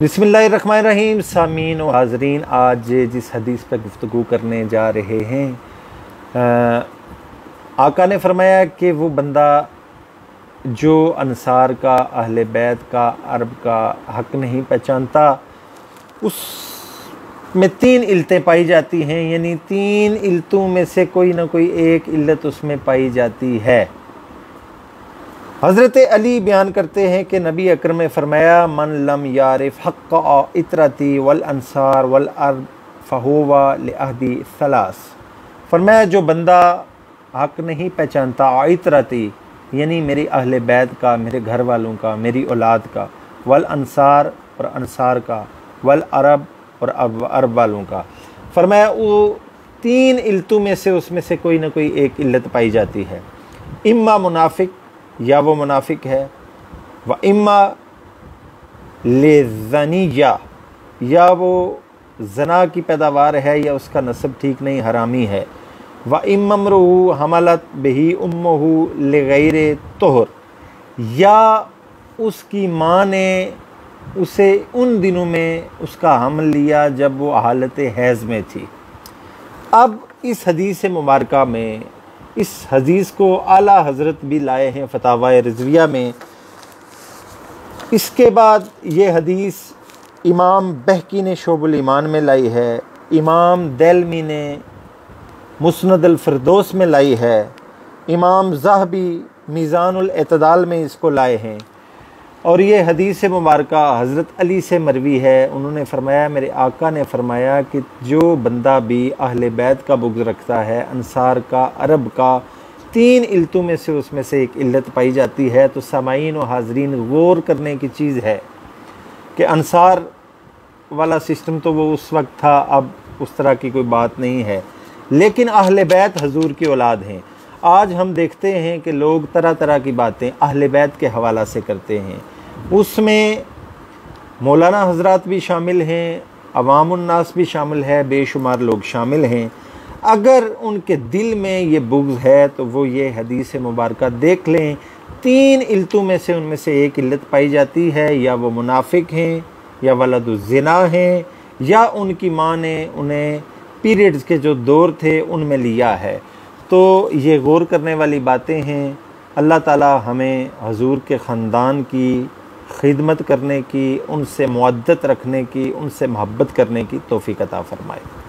बिस्मिल्लाहिर्रहमानिर्रहीम। सामीन व हाज़रीन, आज जिस हदीस पर गुफ्तगू करने जा रहे हैं, आका ने फरमाया कि वो बंदा जो अंसार का, अहले बैत का, अरब का हक़ नहीं पहचानता, उसमें 3 इल्लतें पाई जाती हैं। यानी 3 इल्लतों में से कोई ना कोई एक इल्लत उसमें पाई जाती है। हज़रत अली बयान करते हैं कि नबी अकरम ने फरमाया, मन लम यारिफ हक़्क़ इतरती वल अंसार वल अरब फ़हुवा लिअहदी सलास। फरमाया जो बंदा हक़ नहीं पहचानता इतरती यानी मेरी अहले बैत का, मेरे घर वालों का, मेरी औलाद का, वल अंसार और अंसार का, वल अरब और अरब वालों का, फरमाया वो 3 इल्लतों में से उसमें से कोई ना कोई एक इल्लत पाई जाती है। इम्मा मुनाफिक, या वो मुनाफिक है, व इम्मा लेज़निया, या वो जना की पैदावार है या उसका नस्ब ठीक नहीं, हरामी है। व इम्मरहू हमलत बिही उम्मुहू लिगैरे तोहर, या उसकी माँ ने उसे उन दिनों में उसका हमल लिया जब वो हालत हैज़ में थी। अब इस हदीस मुबारका में, इस हदीस को आला हज़रत भी लाए हैं फतावा रिज़विया में। इसके बाद ये हदीस इमाम बहकी ने शोबुल ईमान में लाई है, इमाम देलमी ने मुस्नद अल फ़िरदौस में लाई है, इमाम ज़हबी मीज़ानुल एतदाल में इसको लाए हैं। और ये हदीस मुबारका हज़रत अली से मरवी है। उन्होंने फरमाया, मेरे आका ने फरमाया कि जो बंदा भी अहले बैत का बुग़्ज़ रखता है, अंसार का, अरब का, 3 इल्लतों में से उसमें से एक इल्लत पाई जाती है। तो सामाईन व हाज़रीन, गौर करने की चीज़ है कि अंसार वाला सिस्टम तो वो उस वक्त था, अब उस तरह की कोई बात नहीं है, लेकिन अहले बैत हजूर की औलाद हैं। आज हम देखते हैं कि लोग तरह तरह की बातें अहले बैत के हवाला से करते हैं। उसमें मौलाना हज़रात भी शामिल हैं, अवामुन्नास भी शामिल है, बेशुमार लोग शामिल हैं। अगर उनके दिल में ये बुग़्ज़ है तो वो ये हदीस मुबारका देख लें। 3 इल्लतों में से उनमें से एक इल्लत पाई जाती है, या वो मुनाफिक हैं, या वलदुज़्ज़िना हैं, या उनकी माँ ने उन्हें पीरियड्स के जो दौर थे उनमें लिया है। तो ये गौर करने वाली बातें हैं। अल्लाह ताला हमें हजूर के ख़ानदान की खिदमत करने की, उनसे मुअद्दत रखने की, उनसे मोहब्बत करने की तौफ़ीक़ अता फ़रमाए।